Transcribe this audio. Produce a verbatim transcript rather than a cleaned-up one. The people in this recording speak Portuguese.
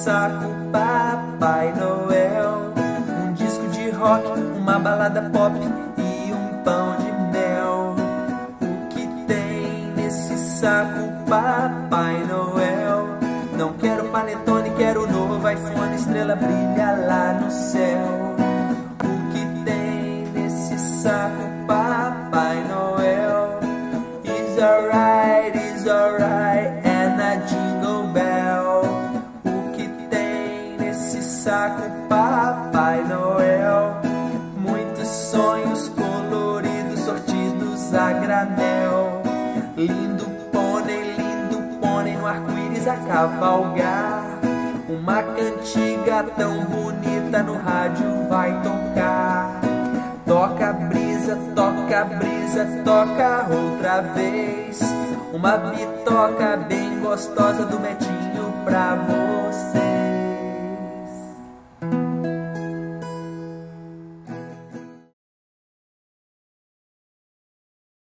saco, Papai Noel. Um disco de rock, uma balada pop e um pão de mel. O que tem nesse saco, Papai Noel? Não quero panetone, quero o novo iPhone, estrela brilha lá no céu. O que tem nesse saco, Papai Noel? It's alright, it's alright, and a jingle bell. O que tem nesse saco, Papai Noel? Muitos sonhos coloridos, sortidos a granel. Lindo pônei, lindo pônei no arco-íris a cavalgar. Uma cantiga tão bonita no rádio vai tocar. Toca brisa, toca brisa, toca outra vez. Uma bitoca bem gostosa do Betinho pra você.